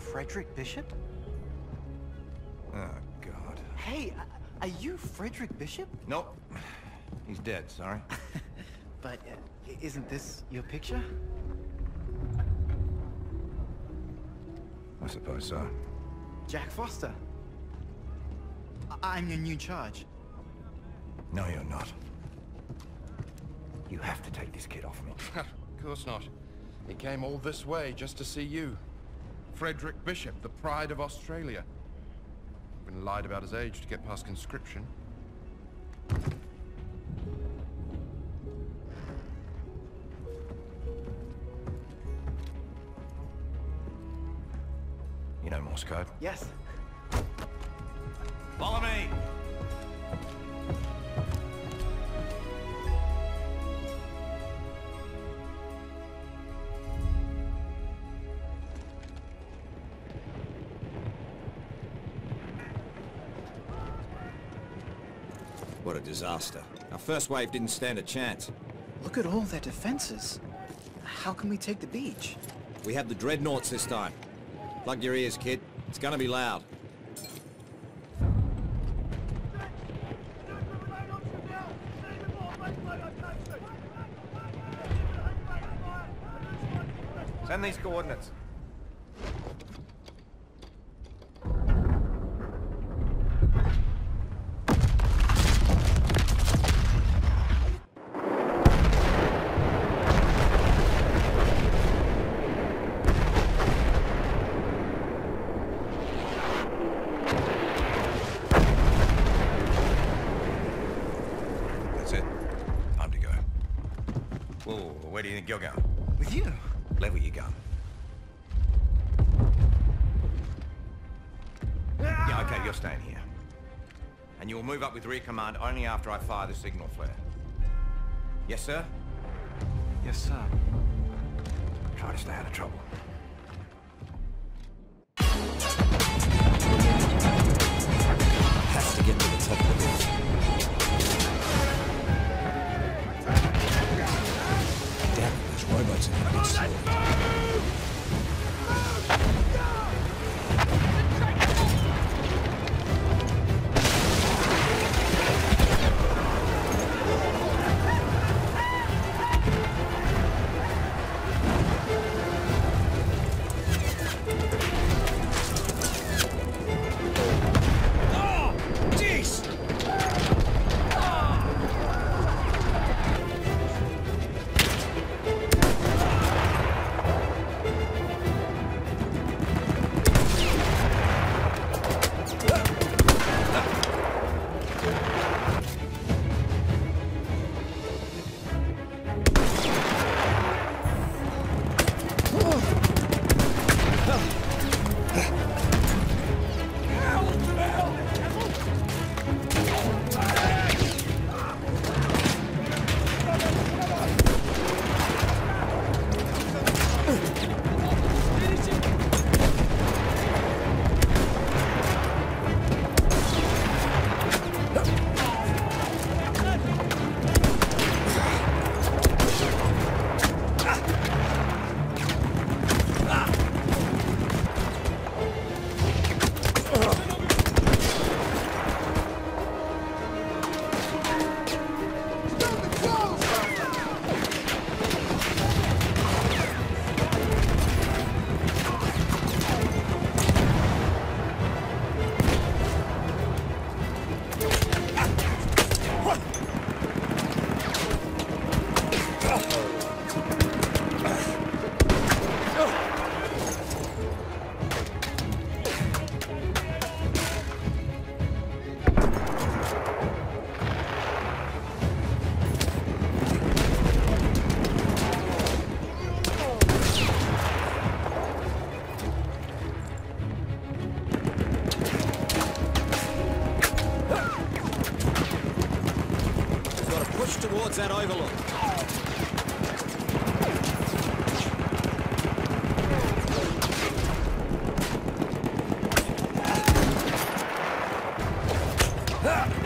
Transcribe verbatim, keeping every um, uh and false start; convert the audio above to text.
Frederick Bishop? Oh, God. Hey, are you Frederick Bishop? Nope. He's dead, sorry. But uh, isn't this your picture? I suppose so. Jack Foster. I I'm your new charge. No, you're not. You have to take this kid off me. Of course not. He came all this way just to see you. Frederick Bishop, the pride of Australia. Been lied about his age to get past conscription. You know Morse code? Yes. Follow me! What a disaster. Our first wave didn't stand a chance. Look at all their defenses. How can we take the beach? We have the dreadnoughts this time. Plug your ears, kid. It's gonna be loud. Send these coordinates. That's it. Time to go. Whoa, where do you think you're going? With you? Level your gun. Yeah, okay, you're staying here. And you will move up with rear command only after I fire the signal flare. Yes, sir? Yes, sir. Try to stay out of trouble. Have to get to the top of the hill. Damn it, those robots are gonna get slow. Towards that overlook. Ah!